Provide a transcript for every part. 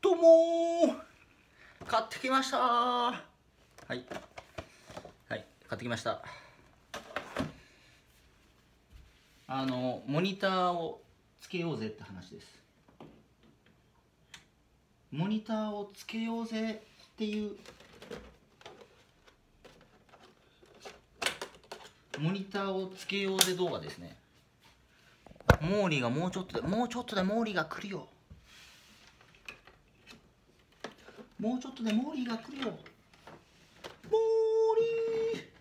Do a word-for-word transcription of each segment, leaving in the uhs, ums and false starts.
どうもー、買ってきましたー。はいはい買ってきました。あのモニターをつけようぜって話です。モニターをつけようぜっていうモニターをつけようぜ動画ですね。モーリーがもうちょっとでもうちょっとでモーリーが来るよ。もうちょっとでモーリーが来るよ。モーリー。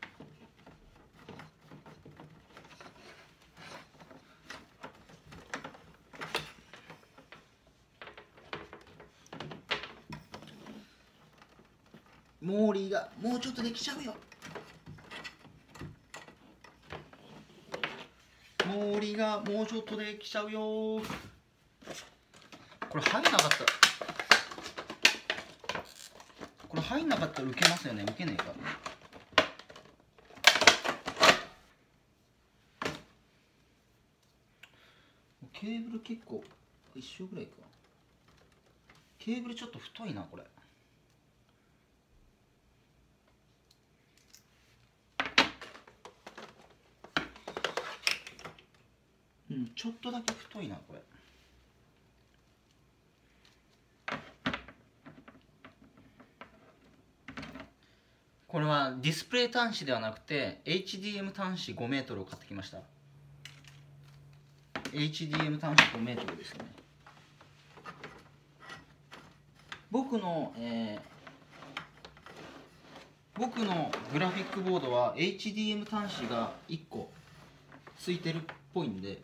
モーリーがもうちょっとで来ちゃうよ。モーリーがもうちょっとで来ちゃうよ。これ入んなかった。これ入んなかったら受けますよね。受けねえか。ケーブル結構一緒ぐらいか。ケーブルちょっと太いなこれ。うん、ちょっとだけ太いなこれ。これはディスプレイ端子ではなくて エイチディーエム 端子ごメートルを買ってきました。 エイチディーエム 端子ごメートルですね。僕の、えー、僕のグラフィックボードは エイチディーエム 端子がいっこついてるっぽいんで、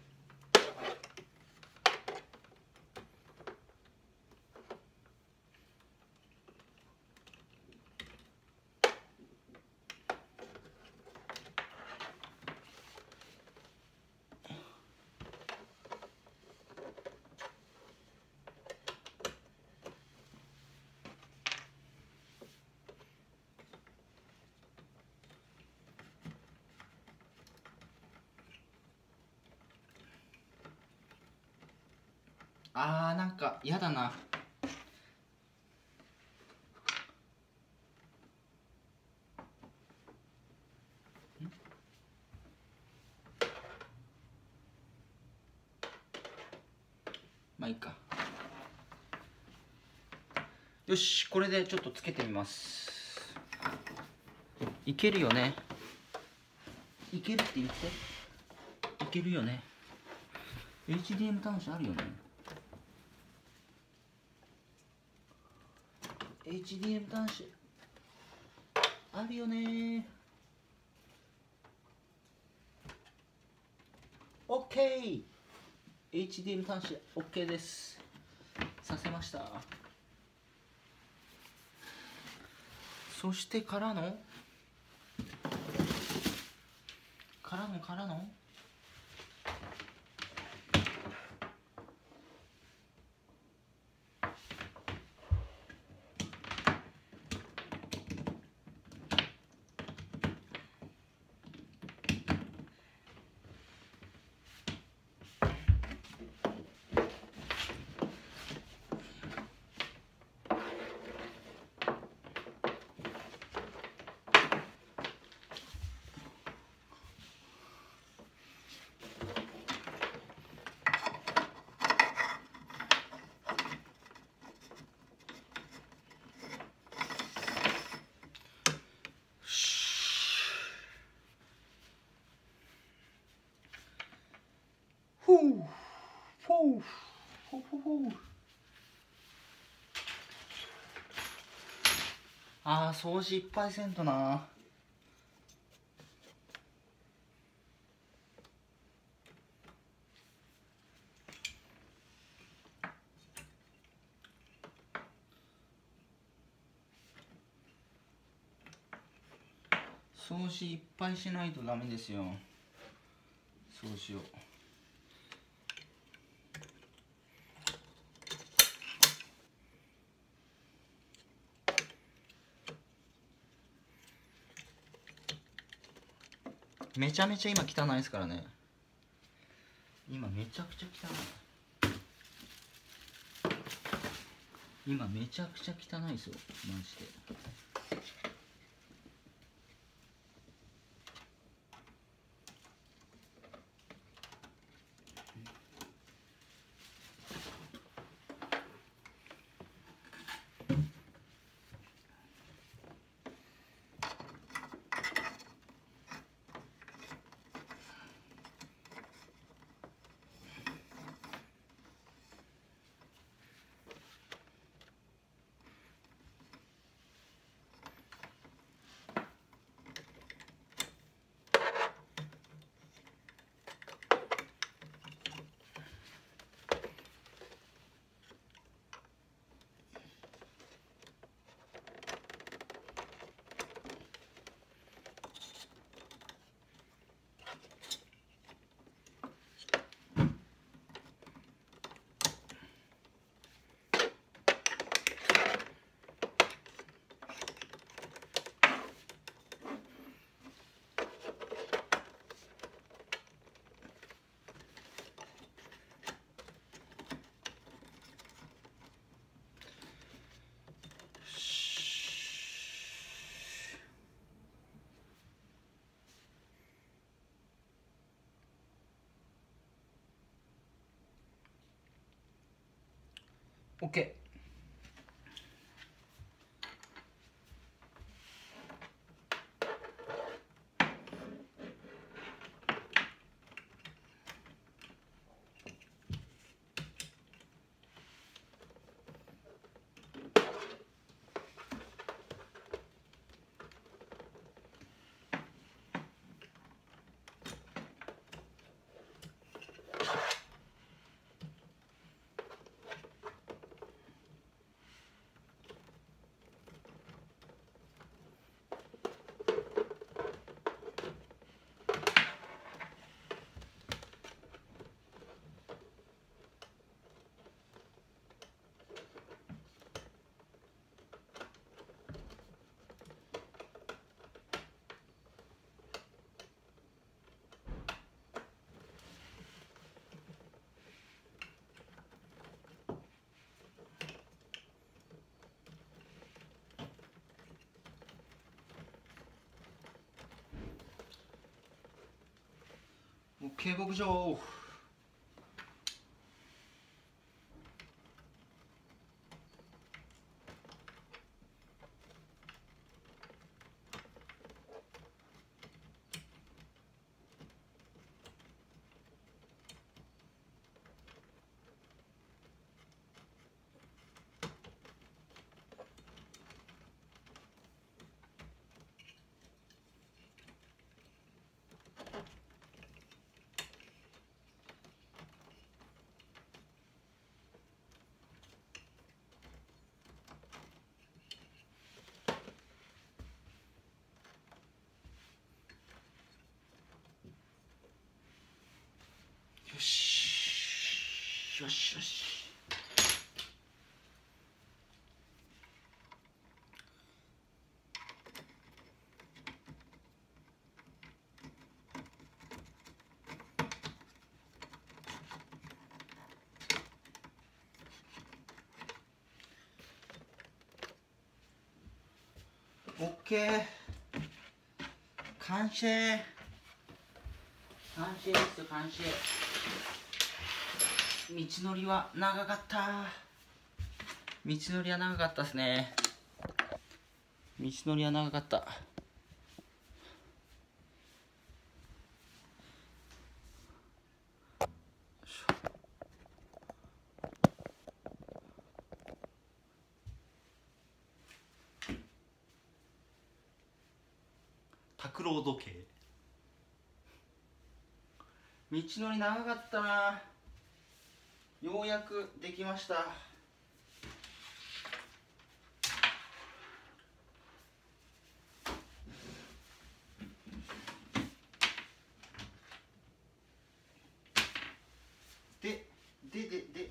あーなんかやだな。まあいいか。よし、これでちょっとつけてみます。いけるよね。いけるって言って。いけるよね。 エイチディーエム 端子あるよね。 エイチディーエム 端子あるよね。 OK。 エイチディーエム 端子 OK です。させました。そしてからのからのからのふうふうふうふうふう。あー掃除いっぱいせんとな。掃除いっぱいしないとダメですよ。掃除を。めちゃめちゃ今汚いですからね。今めちゃくちゃ汚い。 今めちゃくちゃ汚いですよマジで。オッケー。警牧場。よしよしよし。オッケー。完成。完成ですよ、完成。道のりは長かった。道のりは長かったですね。道のりは長かった。拓郎時計。道のり長かったな。ようやくできました。でででで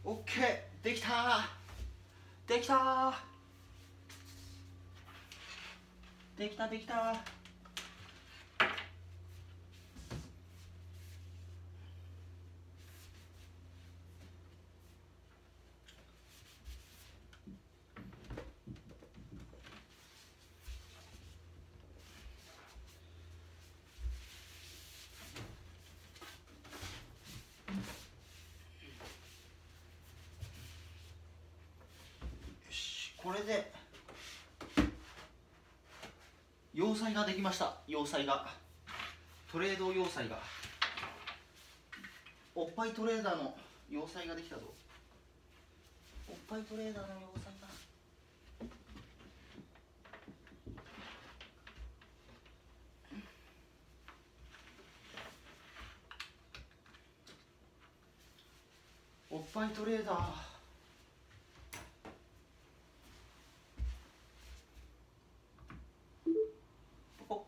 オッケー、できたーできたーできたできたー。これで要塞ができました。要塞がトレード要塞がおっぱいトレーダーの要塞ができたぞ。おっぱいトレーダーの要塞がおっぱいトレーダー。お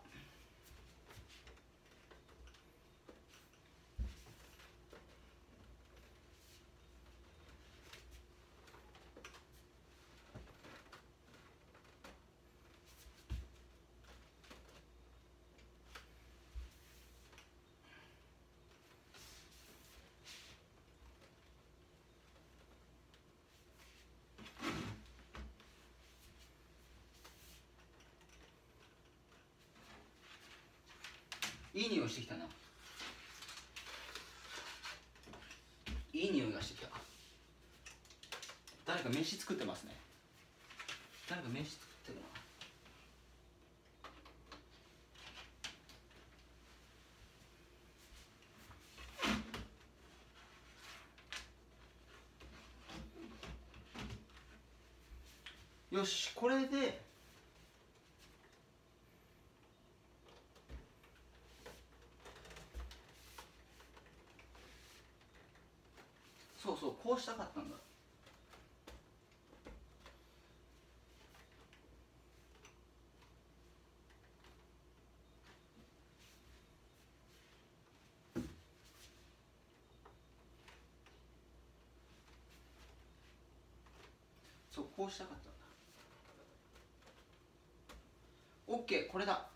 いい匂いしてきたな。いい匂いがしてきた。誰か飯作ってますね。誰か飯作ってるな。よし、これでそうそう、こうしたかったんだ。そう、こうしたかったんだ。オッケー、これだ。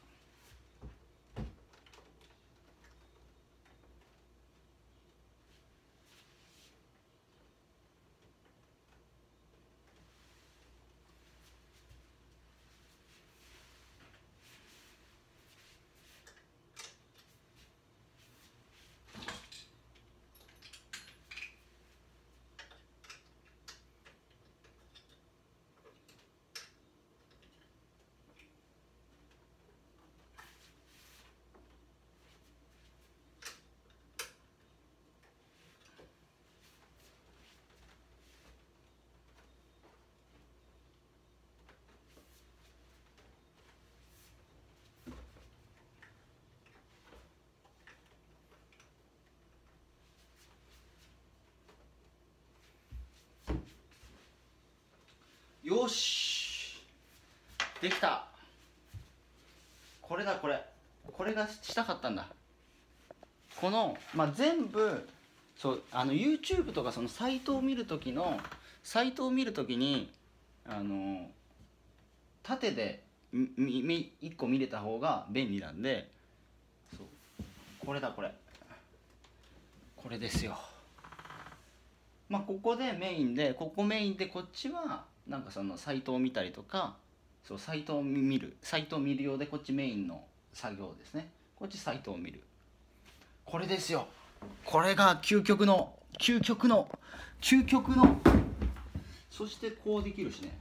よし、できた。これだ、これこれがしたかったんだ。この、まあ、全部そうあの YouTube とかそのサイトを見るときのサイトを見るときにあの縦でみみいっこ見れた方が便利なんで、そうこれだ、これこれですよ。まあここでメインでここメインでこっちはなんかそのサイトを見たりとか、そうサイトを見るサイトを見るようでこっちメインの作業ですね。こっちサイトを見る。これですよ。これが究極の究極の究極のそしてこうできるしね。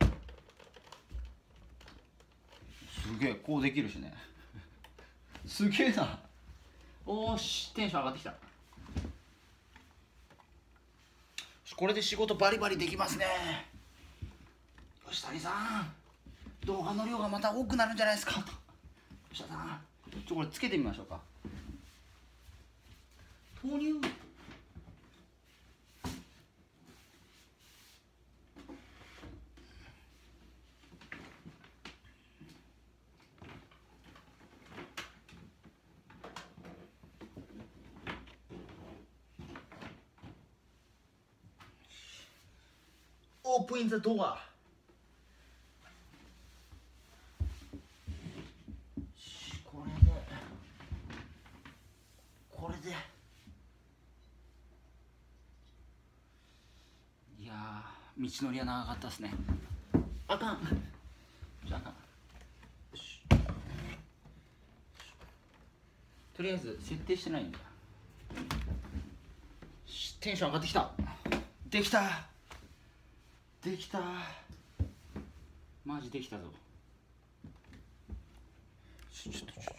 すげえ、こうできるしね。すげえな。おーし、テンション上がってきた。これで仕事バリバリできますね。吉谷さん、動画の量がまた多くなるんじゃないですか。吉田さん、ちょこれつけてみましょうか。豆乳 Open the door。これでこれでいやー道のりは長かったですね。あかんじゃあかん。とりあえず設定してないんだ。テンション上がってきた。できたできたマジできたぞ。ちょちょっとちょっと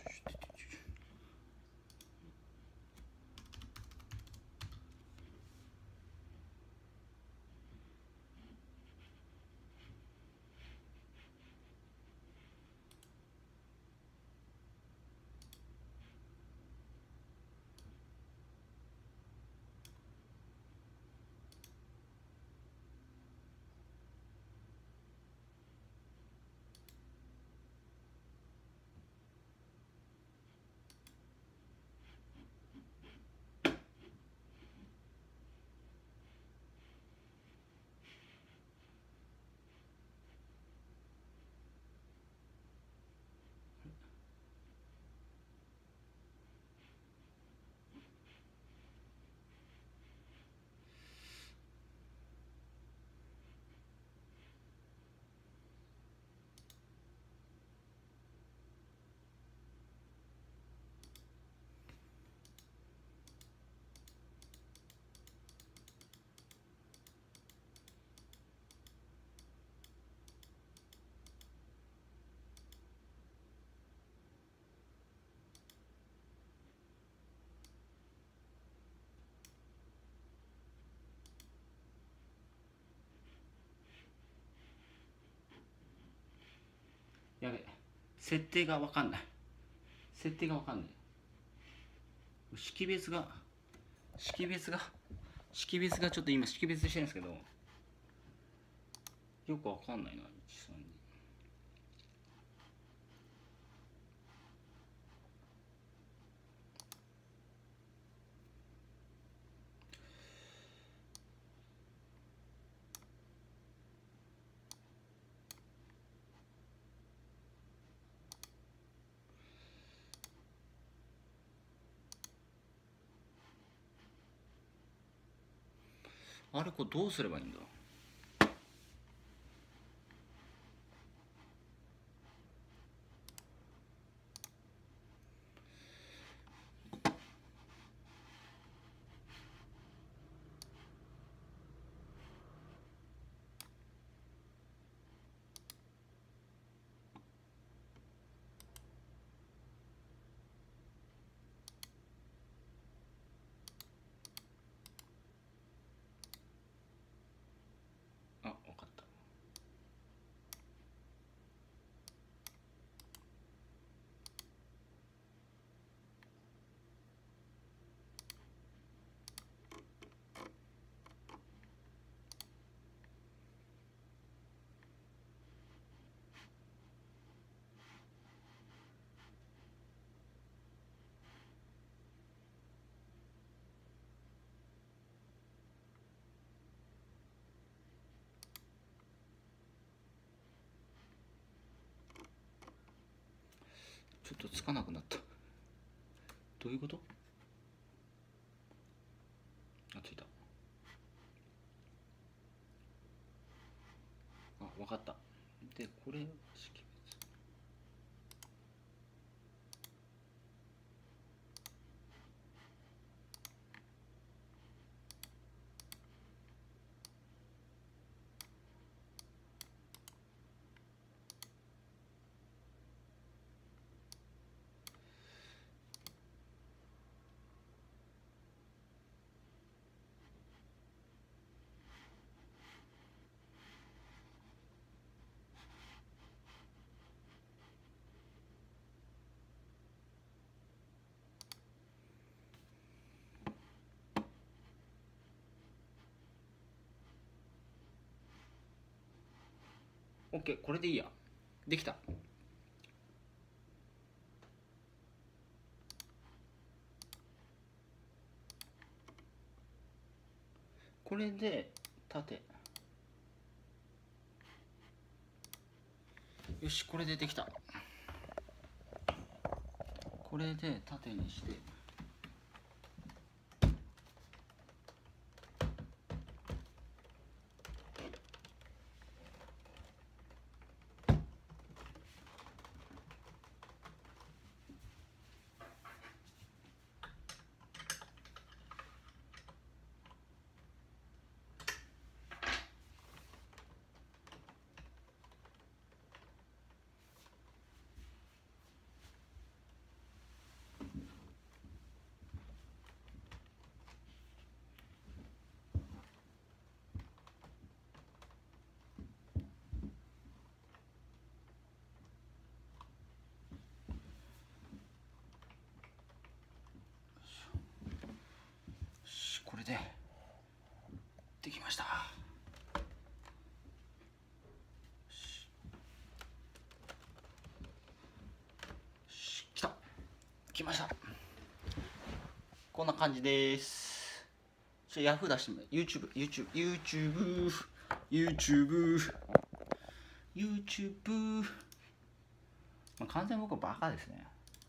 やべ、設定が分かんない。設定が分かんない。識別が識別が識別がちょっと今識別してるんですけど、よく分かんないな。いちさんにあれこれどうすればいいんだ。あ、分かった。ちょっとつかなくなった。どういうこと。あ、ついた。あ、分かった。でこれ識別。オッケー、これでいいや。できた。これで縦よし、これでできた。これで縦にして、これでできました。きた、きました。こんな感じです。じゃヤフー出してみる。 YouTube YouTube YouTube YouTube YouTube、まあ、完全に僕はバカですね。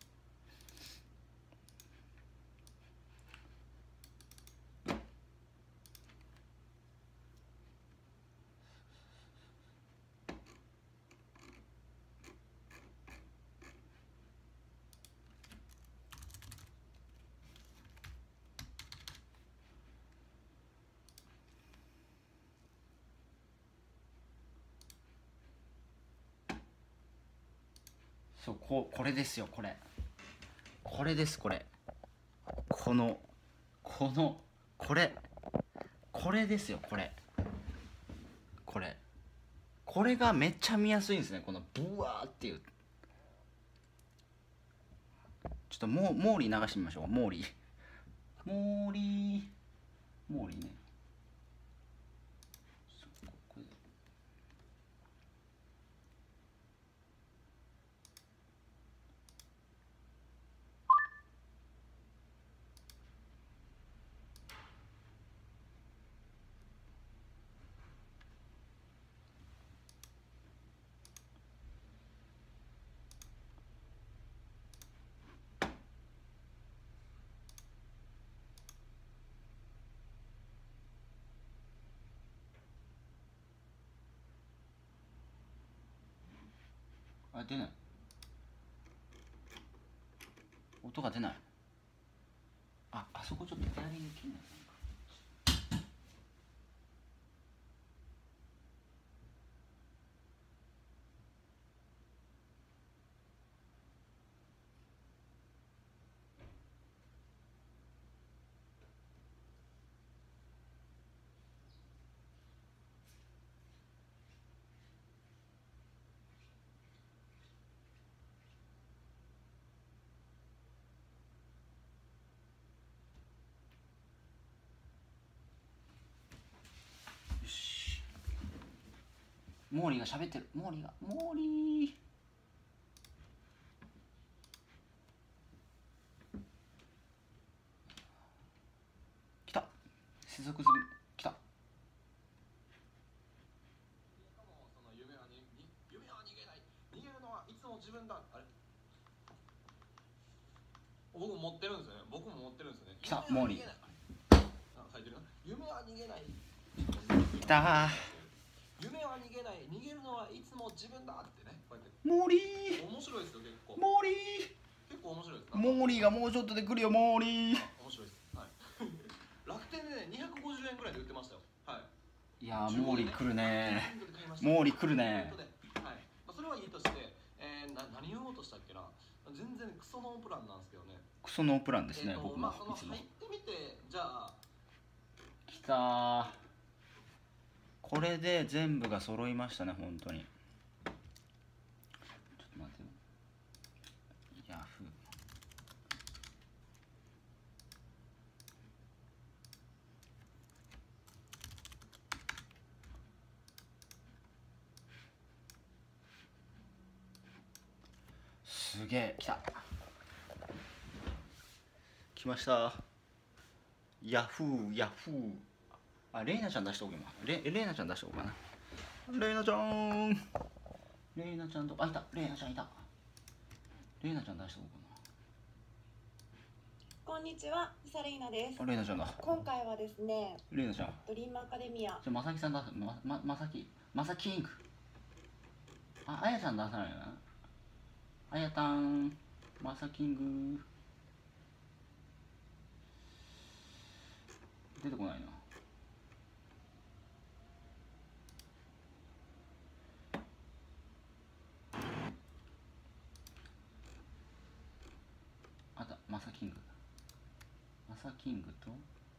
そう、ここれですよ、これこれです、これこのこのこれこれですよ、これこれこれがめっちゃ見やすいんですね、このブワーっていう。ちょっとモモーリー流してみましょう。モーリーモーリーモーリーね。あ、出ない。音が出ない。あ、あそこちょっとペアリング切んない。モーリーが喋ってる。モーリーがモーリー来た。接続済み。来た。 夢はに夢は逃げない。逃げるのはいつも自分だ。あれ、僕も持ってるんですよね。僕も持ってるんですよね。 来た、モーリー。 あ、書いてるな。夢は逃げない。 来た。 夢は逃げない。逃げるのはいつも自分だってね。こうやって。 モーリー。 面白いですよ、結構。 モーリー。 結構面白いです。 モーリーがもうちょっとで来るよ、モーリー。 面白いです。はい。楽天でね、にひゃくごじゅうえんくらいで売ってましたよ。はい。 いやー、モーリー来るね。モーリー来るね。 はい。まあ、それはいいとして、えー、な何言おうとしたっけな。全然クソノープランなんですけどね。 クソノープランですね、 えー、 僕も。 まあ、その入ってみて、じゃあ。 来たー。これで全部が揃いましたね、本当に。ちょっと待ってよ。ヤフー。すげえ、来た。来ました。ヤフー、ヤフー。あ、レイナちゃん出しておけば。レレイナちゃん出しておこうかな。レイナちゃん。よレイナちゃんとあいたレイナちゃんいたレイナちゃん出しておこうこんにちは、イサレイナです。 かな。レイナちゃんだ。 今回はですね、 レイナちゃん。 ドリームアカデミア。 じゃまさきさん出す。まままさきまさきんく。ああやちゃん出さないな。あやたんまさきんぐ。出てこないな。あったマサキングマサキングと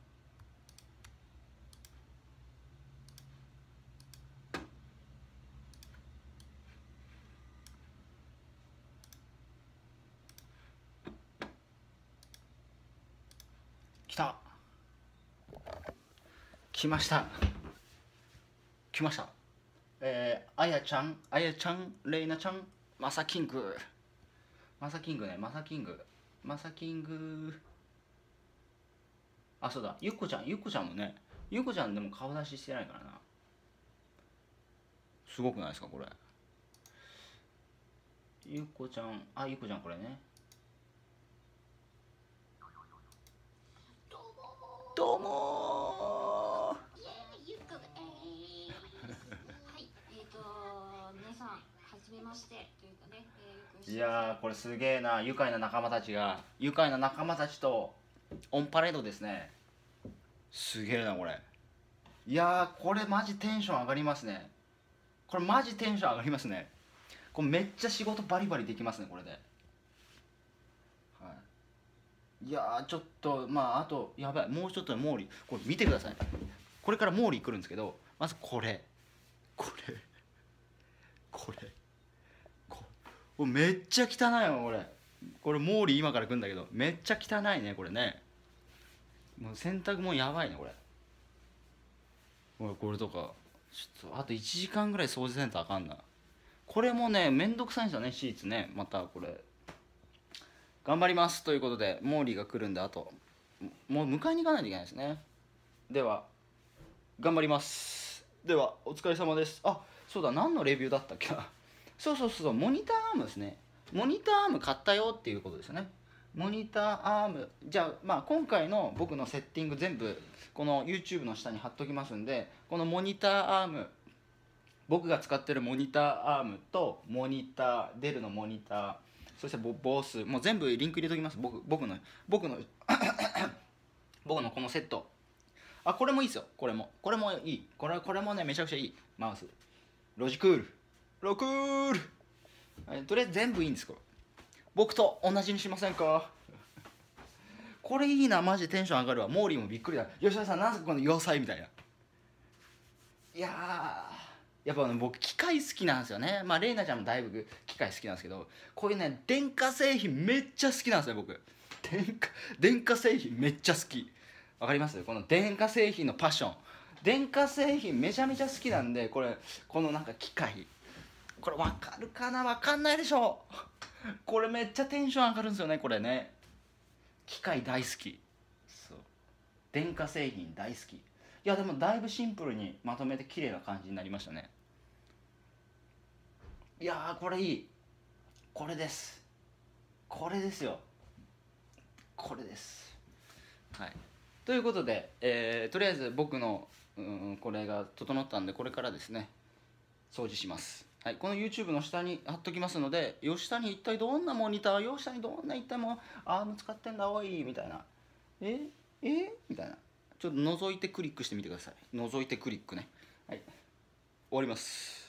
来た来ました来ましたえー、あやちゃんあやちゃんレイナちゃんマサキングマサキングねマサキングマサキングあそうだゆっこちゃんゆっこちゃんもねゆっこちゃんでも顔出ししてないからなすごくないですかこれゆっこちゃんあゆっこちゃんこれねどうもイエーイゆっくえーはいえっ、ー、と皆さんはじめましてというかね、えー、 いやーこれすげえな愉快な仲間たちが愉快な仲間たちとオンパレードですねすげえなこれいやーこれマジテンション上がりますねこれマジテンション上がりますねこれめっちゃ仕事バリバリできますねこれではいいやーちょっとまああとやばいもうちょっとでモーリーこれ見てくださいこれからモーリー来るんですけどまずこれこれこれこれめっちゃ汚いわこれこれモーリー今から来るんだけどめっちゃ汚いねこれねもう洗濯もやばいねこれほらこれとかちょっとあといちじかんぐらい掃除せんとあかんなこれもねめんどくさいんですよねシーツねまたこれ頑張りますということでモーリーが来るんであともう迎えに行かないといけないですねでは頑張りますではお疲れ様ですあそうだ何のレビューだったっけなそうそうそうモニターアームですねモニターアーム買ったよっていうことですよねモニターアームじゃあまあ今回の僕のセッティング全部この YouTube の下に貼っときますんでこのモニターアーム僕が使ってるモニターアームとモニターデルのモニターそしてボボスもう全部リンク入れときます僕僕の僕の僕のこのセットあこれもいいですよこれもこれもいいこれこれもねめちゃくちゃいいマウスロジクールロクール、はい、とりあえず全部いいんですこれ僕と同じにしませんかこれいいなマジでテンション上がるわモーリーもびっくりだ吉田さんなんすかこの要塞みたいないやーやっぱ、ね、僕機械好きなんですよねまあレイナちゃんもだいぶ機械好きなんですけどこういうね電化製品めっちゃ好きなんですよ僕電化電化製品めっちゃ好きわかりますこの電化製品のパッション電化製品めちゃめちゃ好きなんでこれこのなんか機械これわかるかなわかんないでしょこれめっちゃテンション上がるんですよねこれね機械大好きそう電化製品大好きいやでもだいぶシンプルにまとめて綺麗な感じになりましたねいやーこれいいこれですこれですよこれですはいということで、えー、とりあえず僕の、うん、これが整ったんでこれからですね掃除しますはい、この YouTube の下に貼っときますので吉田に一体どんなモニター吉田にどんな一体もアーム使ってんだおいみたいなええみたいなちょっと覗いてクリックしてみてください覗いてクリックねはい終わります